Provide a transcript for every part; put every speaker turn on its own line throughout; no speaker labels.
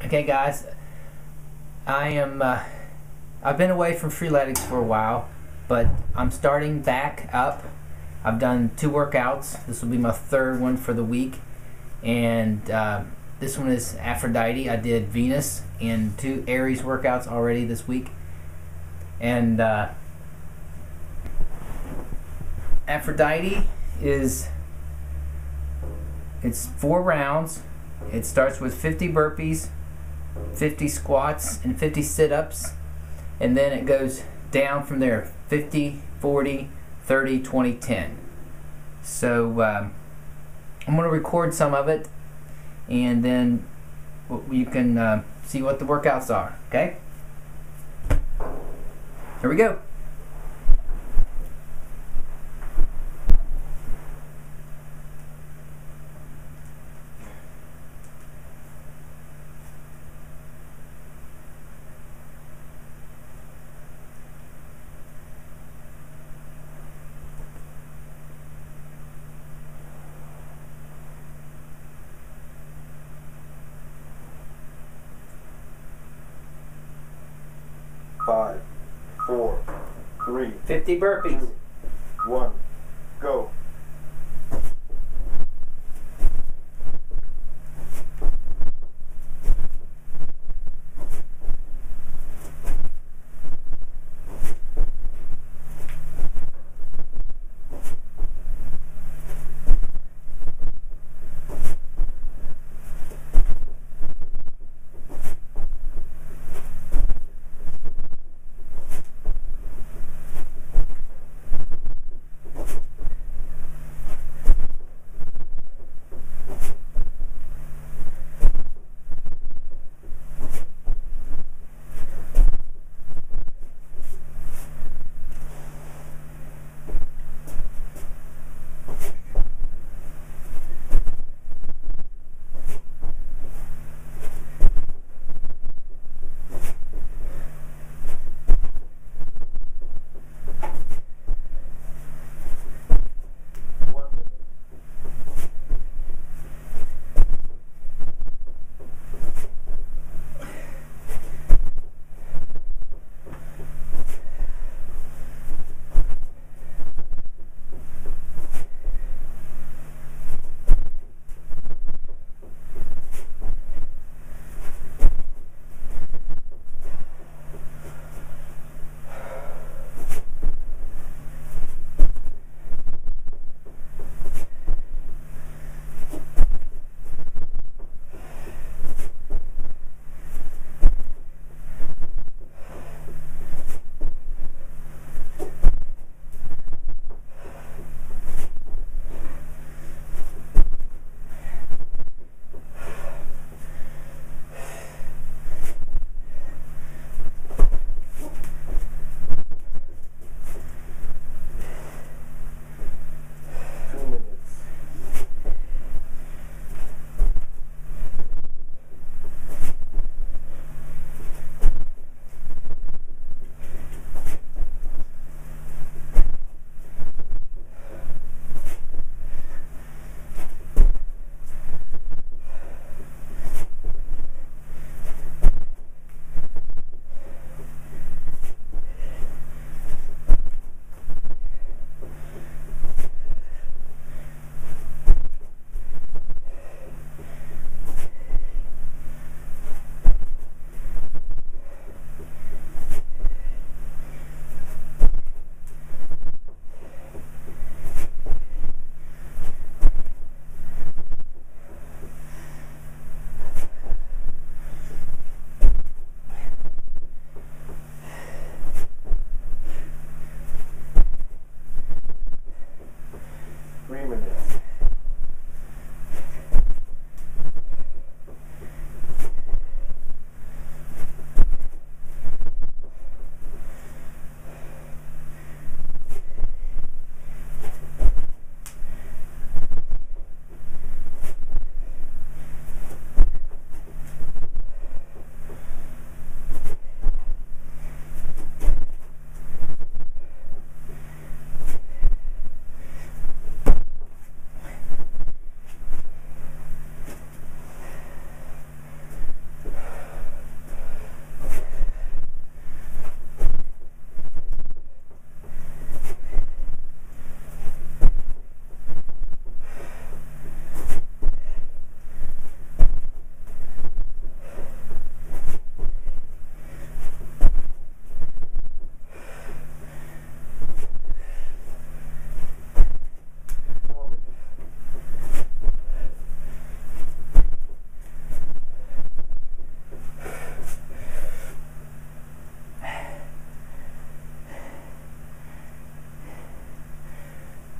Okay guys, I've been away from Freeletics for a while, but I'm starting back up. I've done 2 workouts. This will be my 3rd one for the week, and this one is Aphrodite. I did Venus and 2 Aries workouts already this week, and Aphrodite it's 4 rounds. It starts with 50 burpees, 50 squats, and 50 sit-ups, and then it goes down from there: 50, 40, 30, 20, 10. So I'm going to record some of it, and then you can see what the workouts are. Okay? Here we go.
Five, 4, 3,
50 burpees.
2, 1, go.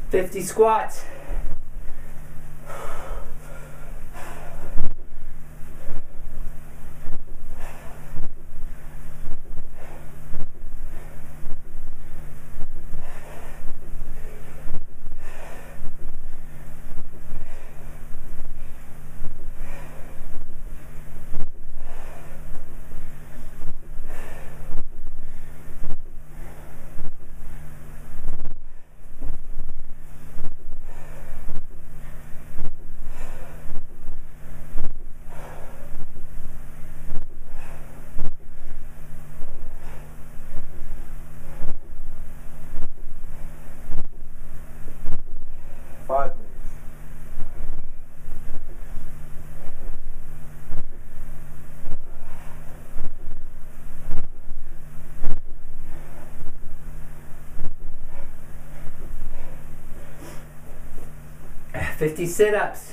50 squats. Fifty sit-ups.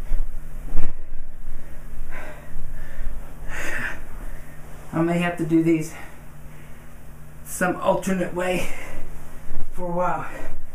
I may have to do these some alternate way for a while.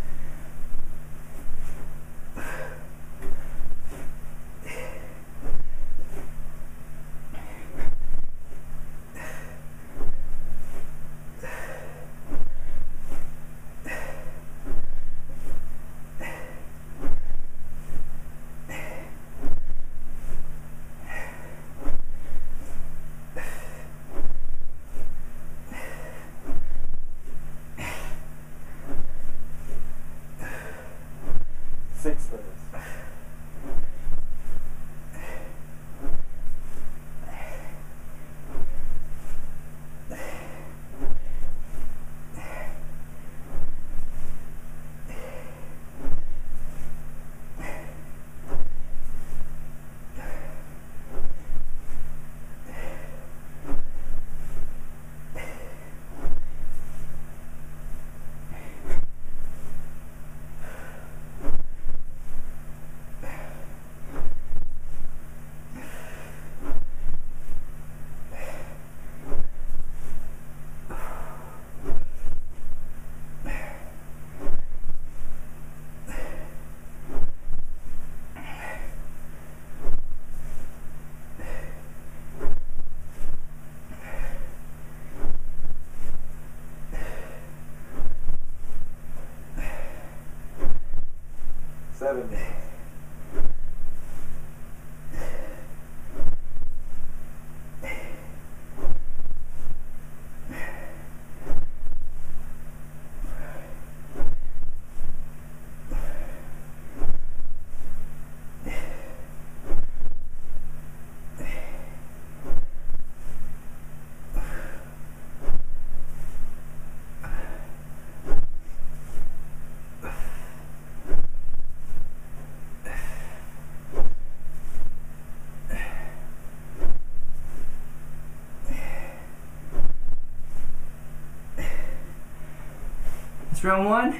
That's round one.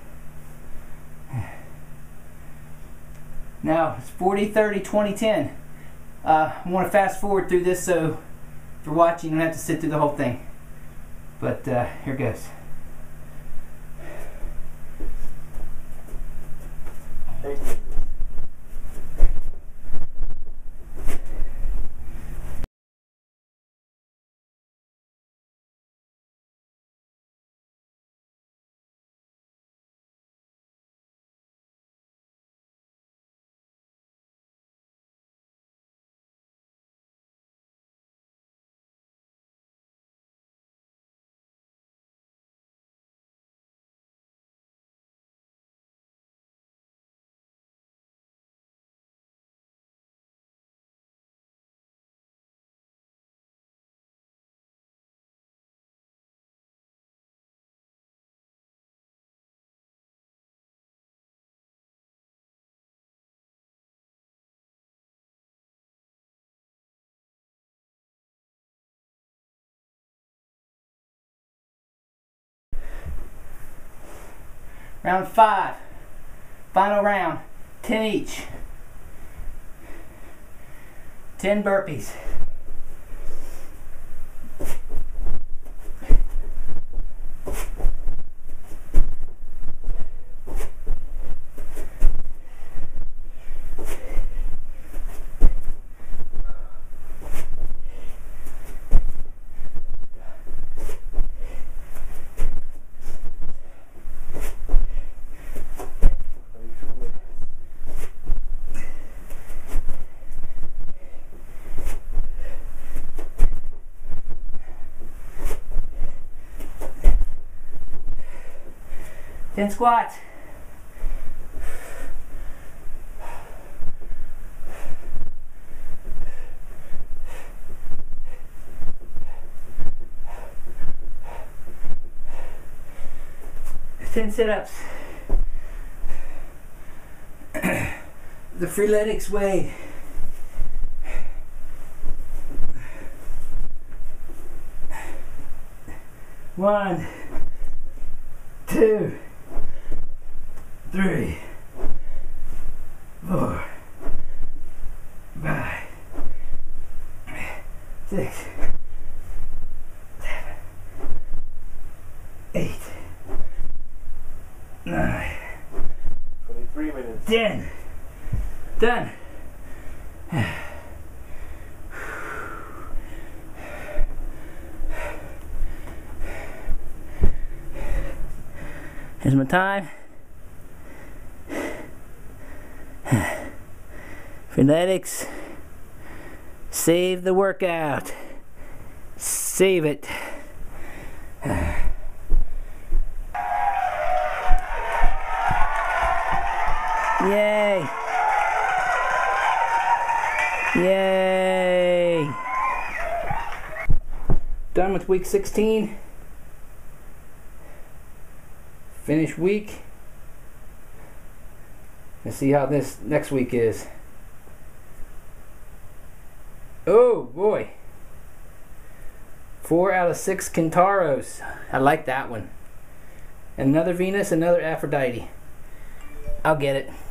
Now it's 40, 30, 20, 10. I want to fast forward through this so if you're watching you don't have to sit through the whole thing. But here goes.
8
Round 5. Final round. 10 each. 10 burpees. 10 squats. Ten sit-ups. The Freeletics way. One, 2, 3, 4, 5, 6, 7, 8, 9,
23 minutes.
10. Done. Here's my time. Freeletics. Save the workout. Save it. Yay! Yay! Done with week 16. Finish week. Let's see how this next week is. Oh boy. 4 out of 6 Kentaros. I like that one. Another Venus, another Aphrodite. I'll get it.